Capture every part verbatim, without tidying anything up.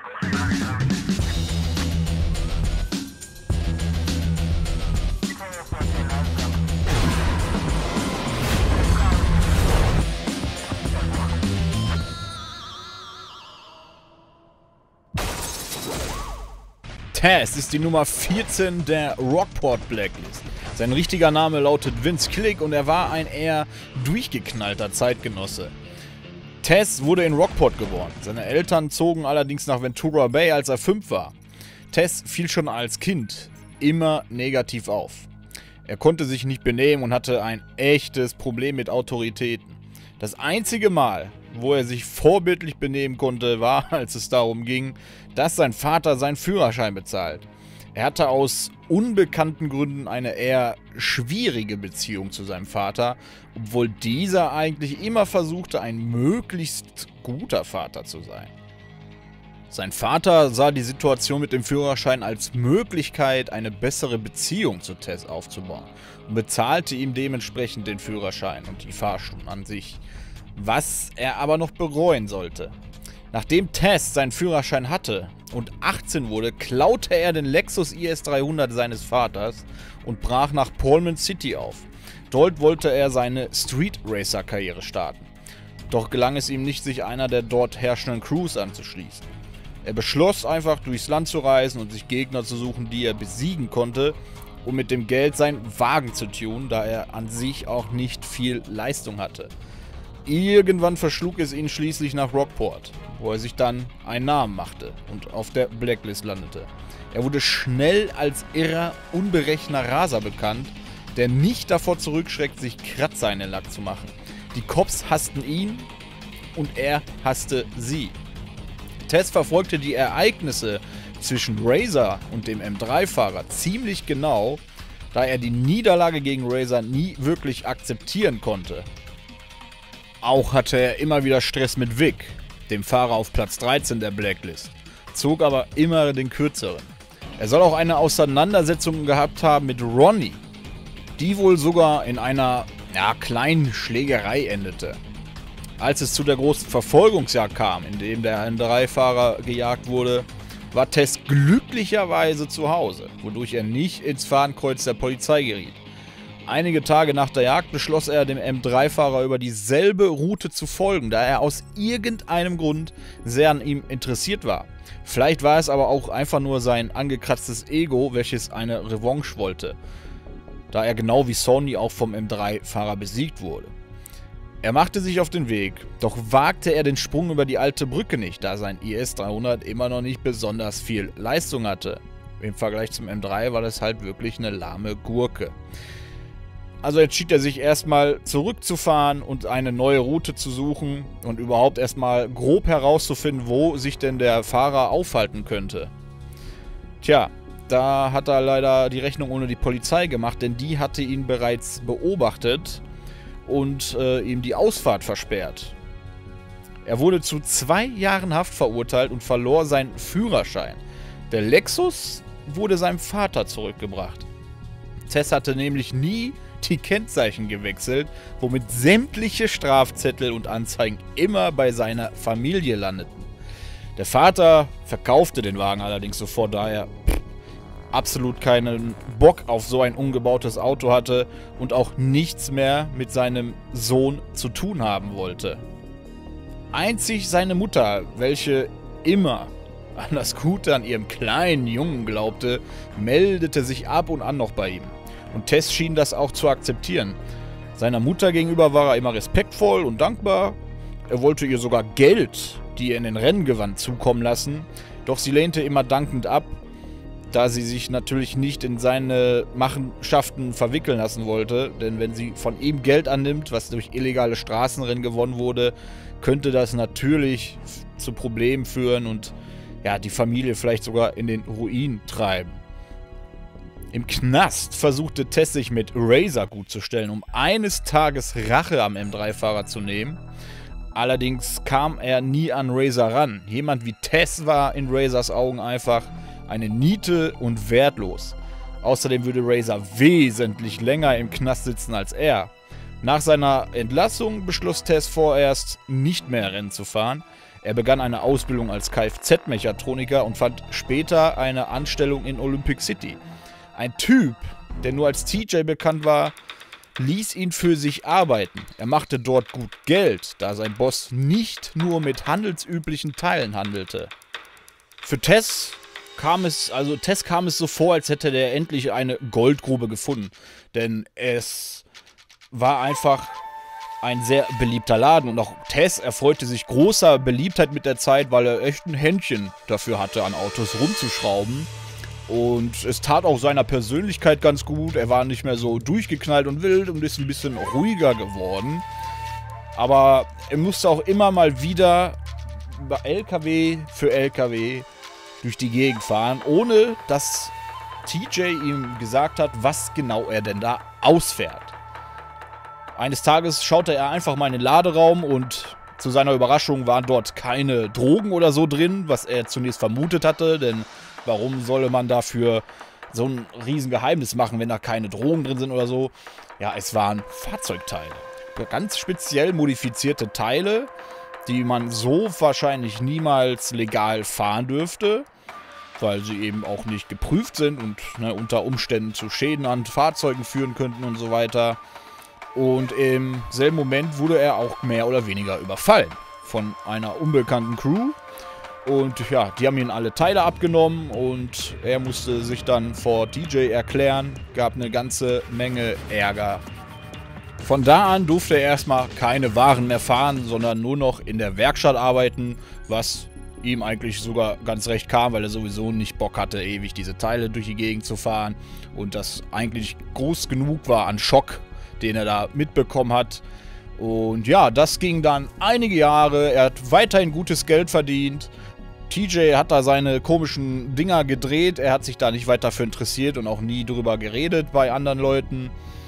Taz ist die Nummer vierzehn der Rockport Blacklist. Sein richtiger Name lautet Vince Click und er war ein eher durchgeknallter Zeitgenosse. Taz wurde in Rockport geboren. Seine Eltern zogen allerdings nach Ventura Bay, als er fünf war. Taz fiel schon als Kind immer negativ auf. Er konnte sich nicht benehmen und hatte ein echtes Problem mit Autoritäten. Das einzige Mal, wo er sich vorbildlich benehmen konnte, war, als es darum ging, dass sein Vater seinen Führerschein bezahlt. Er hatte aus unbekannten Gründen eine eher schwierige Beziehung zu seinem Vater, obwohl dieser eigentlich immer versuchte, ein möglichst guter Vater zu sein. Sein Vater sah die Situation mit dem Führerschein als Möglichkeit, eine bessere Beziehung zu Taz aufzubauen und bezahlte ihm dementsprechend den Führerschein und die Fahrstunden an sich, was er aber noch bereuen sollte. Nachdem Taz seinen Führerschein hatte und achtzehn wurde, klaute er den Lexus I S dreihundert seines Vaters und brach nach Pullman City auf. Dort wollte er seine Street Racer Karriere starten. Doch gelang es ihm nicht, sich einer der dort herrschenden Crews anzuschließen. Er beschloss einfach, durchs Land zu reisen und sich Gegner zu suchen, die er besiegen konnte, um mit dem Geld seinen Wagen zu tunen, da er an sich auch nicht viel Leistung hatte. Irgendwann verschlug es ihn schließlich nach Rockport, wo er sich dann einen Namen machte und auf der Blacklist landete. Er wurde schnell als irrer, unberechenender Raser bekannt, der nicht davor zurückschreckt, sich Kratzer in den Lack zu machen. Die Cops hassten ihn und er hasste sie. Taz verfolgte die Ereignisse zwischen Razor und dem M drei Fahrer ziemlich genau, da er die Niederlage gegen Razor nie wirklich akzeptieren konnte. Auch hatte er immer wieder Stress mit Vic, dem Fahrer auf Platz dreizehn der Blacklist, zog aber immer den kürzeren. Er soll auch eine Auseinandersetzung gehabt haben mit Ronnie, die wohl sogar in einer ja, kleinen Schlägerei endete. Als es zu der großen Verfolgungsjagd kam, in dem der M drei Fahrer gejagt wurde, war Taz glücklicherweise zu Hause, wodurch er nicht ins Fadenkreuz der Polizei geriet. Einige Tage nach der Jagd beschloss er, dem M drei Fahrer über dieselbe Route zu folgen, da er aus irgendeinem Grund sehr an ihm interessiert war. Vielleicht war es aber auch einfach nur sein angekratztes Ego, welches eine Revanche wollte, da er genau wie Sonny auch vom M drei Fahrer besiegt wurde. Er machte sich auf den Weg, doch wagte er den Sprung über die alte Brücke nicht, da sein I S dreihundert immer noch nicht besonders viel Leistung hatte. Im Vergleich zum M drei war das halt wirklich eine lahme Gurke. Also entschied er sich erstmal zurückzufahren und eine neue Route zu suchen und überhaupt erstmal grob herauszufinden, wo sich denn der Fahrer aufhalten könnte. Tja, da hat er leider die Rechnung ohne die Polizei gemacht, denn die hatte ihn bereits beobachtet und äh, ihm die Ausfahrt versperrt. Er wurde zu zwei Jahren Haft verurteilt und verlor seinen Führerschein. Der Lexus wurde seinem Vater zurückgebracht. Taz hatte nämlich nie die Kennzeichen gewechselt, womit sämtliche Strafzettel und Anzeigen immer bei seiner Familie landeten. Der Vater verkaufte den Wagen allerdings sofort, da er pff, absolut keinen Bock auf so ein umgebautes Auto hatte und auch nichts mehr mit seinem Sohn zu tun haben wollte. Einzig seine Mutter, welche immer an das Gute an ihrem kleinen Jungen glaubte, meldete sich ab und an noch bei ihm. Und Taz schien das auch zu akzeptieren. Seiner Mutter gegenüber war er immer respektvoll und dankbar. Er wollte ihr sogar Geld, die er in den Rennen gewann, zukommen lassen. Doch sie lehnte immer dankend ab, da sie sich natürlich nicht in seine Machenschaften verwickeln lassen wollte. Denn wenn sie von ihm Geld annimmt, was durch illegale Straßenrennen gewonnen wurde, könnte das natürlich zu Problemen führen und ja, die Familie vielleicht sogar in den Ruin treiben. Im Knast versuchte Taz sich mit Razor gutzustellen, um eines Tages Rache am M drei Fahrer zu nehmen. Allerdings kam er nie an Razor ran. Jemand wie Taz war in Razors Augen einfach eine Niete und wertlos. Außerdem würde Razor wesentlich länger im Knast sitzen als er. Nach seiner Entlassung beschloss Taz vorerst, nicht mehr Rennen zu fahren. Er begann eine Ausbildung als Kfz-Mechatroniker und fand später eine Anstellung in Olympic City. Ein Typ, der nur als T J bekannt war, ließ ihn für sich arbeiten. Er machte dort gut Geld, da sein Boss nicht nur mit handelsüblichen Teilen handelte. Für Tess kam es, also Tess kam es so vor, als hätte der endlich eine Goldgrube gefunden. Denn es war einfach ein sehr beliebter Laden und auch Tess erfreute sich großer Beliebtheit mit der Zeit, weil er echt ein Händchen dafür hatte, an Autos rumzuschrauben. Und es tat auch seiner Persönlichkeit ganz gut. Er war nicht mehr so durchgeknallt und wild und ist ein bisschen ruhiger geworden. Aber er musste auch immer mal wieder über L K W für L K W durch die Gegend fahren, ohne dass T J ihm gesagt hat, was genau er denn da ausfährt. Eines Tages schaute er einfach mal in den Laderaum und zu seiner Überraschung waren dort keine Drogen oder so drin, was er zunächst vermutet hatte, denn warum solle man dafür so ein Riesengeheimnis machen, wenn da keine Drogen drin sind oder so? Ja, es waren Fahrzeugteile. Ganz speziell modifizierte Teile, die man so wahrscheinlich niemals legal fahren dürfte, weil sie eben auch nicht geprüft sind und ne, unter Umständen zu Schäden an Fahrzeugen führen könnten und so weiter. Und im selben Moment wurde er auch mehr oder weniger überfallen von einer unbekannten Crew. Und ja, die haben ihn alle Teile abgenommen und er musste sich dann vor T J erklären. Gab eine ganze Menge Ärger. Von da an durfte er erstmal keine Waren mehr fahren, sondern nur noch in der Werkstatt arbeiten, was ihm eigentlich sogar ganz recht kam, weil er sowieso nicht Bock hatte, ewig diese Teile durch die Gegend zu fahren. Und das eigentlich groß genug war an Schock, den er da mitbekommen hat. Und ja, das ging dann einige Jahre. Er hat weiterhin gutes Geld verdient. T J hat da seine komischen Dinger gedreht. Er hat sich da nicht weiter für interessiert und auch nie drüber geredet bei anderen Leuten.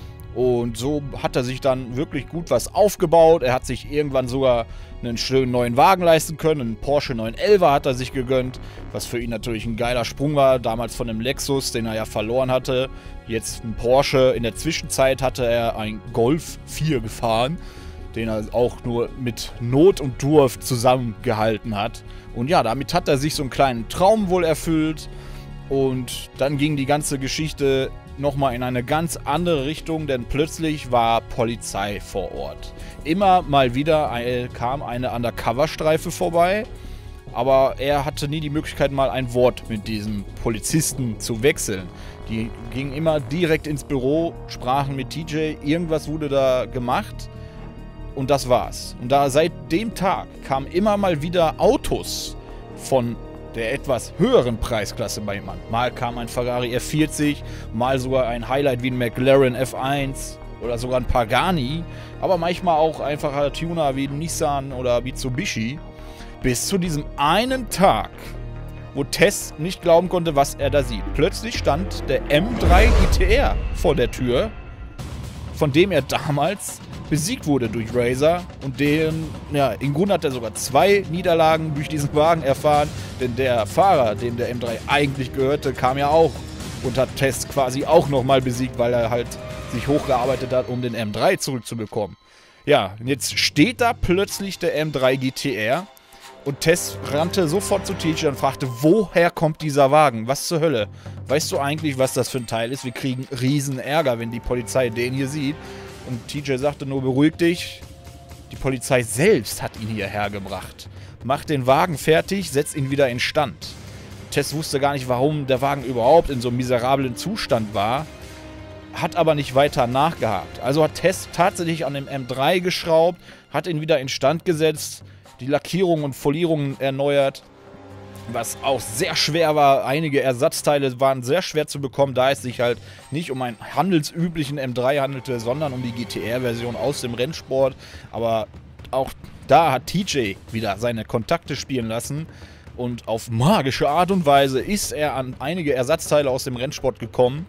Und so hat er sich dann wirklich gut was aufgebaut. Er hat sich irgendwann sogar einen schönen neuen Wagen leisten können. Einen Porsche neun elfer hat er sich gegönnt, was für ihn natürlich ein geiler Sprung war. Damals von einem Lexus, den er ja verloren hatte. Jetzt ein Porsche. In der Zwischenzeit hatte er einen Golf vier gefahren, den er auch nur mit Not und Durft zusammengehalten hat. Und ja, damit hat er sich so einen kleinen Traum wohl erfüllt. Und dann ging die ganze Geschichte nochmal in eine ganz andere Richtung, denn plötzlich war Polizei vor Ort. Immer mal wieder kam eine Undercover-Streife vorbei, aber er hatte nie die Möglichkeit, mal ein Wort mit diesem Polizisten zu wechseln. Die gingen immer direkt ins Büro, sprachen mit T J, irgendwas wurde da gemacht und das war's. Und da seit dem Tag kamen immer mal wieder Autos von der etwas höheren Preisklasse bei ihm an. Mal kam ein Ferrari F vierzig, mal sogar ein Highlight wie ein McLaren F eins oder sogar ein Pagani, aber manchmal auch einfacher Tuner wie ein Nissan oder Mitsubishi. Bis zu diesem einen Tag, wo Tess nicht glauben konnte, was er da sieht. Plötzlich stand der M drei G T R vor der Tür, von dem er damals besiegt wurde durch Razor und den, ja, im Grunde hat er sogar zwei Niederlagen durch diesen Wagen erfahren, denn der Fahrer, dem der M drei eigentlich gehörte, kam ja auch und hat Tess quasi auch nochmal besiegt, weil er halt sich hochgearbeitet hat, um den M drei zurückzubekommen. Ja, und jetzt steht da plötzlich der M drei G T R und Tess rannte sofort zu T J und fragte, woher kommt dieser Wagen? Was zur Hölle? Weißt du eigentlich, was das für ein Teil ist? Wir kriegen riesen Ärger, wenn die Polizei den hier sieht. Und T J sagte nur, beruhig dich, die Polizei selbst hat ihn hierher gebracht. Mach den Wagen fertig, setz ihn wieder in Stand. Tess wusste gar nicht, warum der Wagen überhaupt in so einem miserablen Zustand war, hat aber nicht weiter nachgehakt. Also hat Tess tatsächlich an dem M drei geschraubt, hat ihn wieder in Stand gesetzt, die Lackierung und Folierungen erneuert, was auch sehr schwer war. Einige Ersatzteile waren sehr schwer zu bekommen, da es sich halt nicht um einen handelsüblichen M drei handelte, sondern um die G T R-Version aus dem Rennsport. Aber auch da hat T J wieder seine Kontakte spielen lassen und auf magische Art und Weise ist er an einige Ersatzteile aus dem Rennsport gekommen.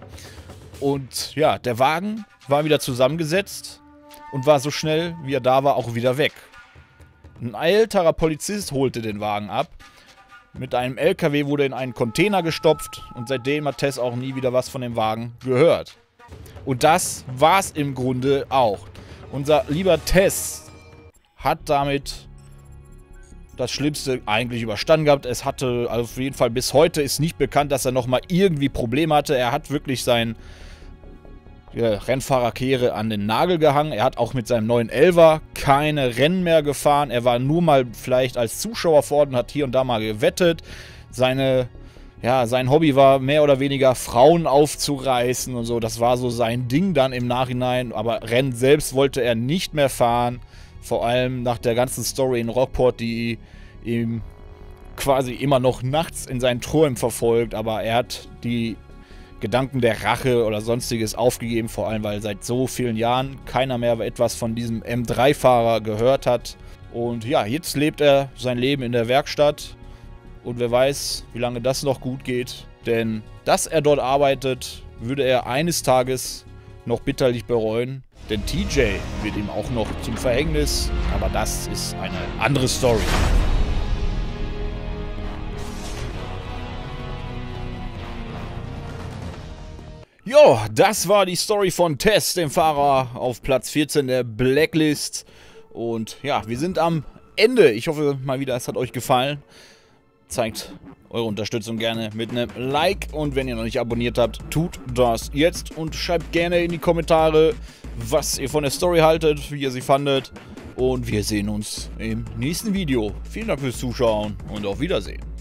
Und ja, der Wagen war wieder zusammengesetzt und war so schnell, wie er da war, auch wieder weg. Ein älterer Polizist holte den Wagen ab. Mit einem L K W wurde in einen Container gestopft und seitdem hat Tess auch nie wieder was von dem Wagen gehört. Und das war's im Grunde auch. Unser lieber Tess hat damit das Schlimmste eigentlich überstanden gehabt. Es hatte, also auf jeden Fall bis heute ist nicht bekannt, dass er nochmal irgendwie Probleme hatte. Er hat wirklich sein ja, Rennfahrerkarriere an den Nagel gehangen. Er hat auch mit seinem neuen Elfer keine Rennen mehr gefahren. Er war nur mal vielleicht als Zuschauer vor Ort und hat hier und da mal gewettet. Seine, ja, sein Hobby war mehr oder weniger Frauen aufzureißen und so. Das war so sein Ding dann im Nachhinein. Aber Rennen selbst wollte er nicht mehr fahren. Vor allem nach der ganzen Story in Rockport, die ihm quasi immer noch nachts in seinen Träumen verfolgt. Aber er hat die Gedanken der Rache oder sonstiges aufgegeben, vor allem weil seit so vielen Jahren keiner mehr etwas von diesem M drei Fahrer gehört hat. Und ja, jetzt lebt er sein Leben in der Werkstatt und wer weiß, wie lange das noch gut geht. Denn dass er dort arbeitet, würde er eines Tages noch bitterlich bereuen. Denn T J wird ihm auch noch zum Verhängnis, aber das ist eine andere Story. Jo, das war die Story von Tess, dem Fahrer auf Platz vierzehn der Blacklist. Und ja, wir sind am Ende. Ich hoffe mal wieder, es hat euch gefallen. Zeigt eure Unterstützung gerne mit einem Like. Und wenn ihr noch nicht abonniert habt, tut das jetzt. Und schreibt gerne in die Kommentare, was ihr von der Story haltet, wie ihr sie fandet. Und wir sehen uns im nächsten Video. Vielen Dank fürs Zuschauen und auf Wiedersehen.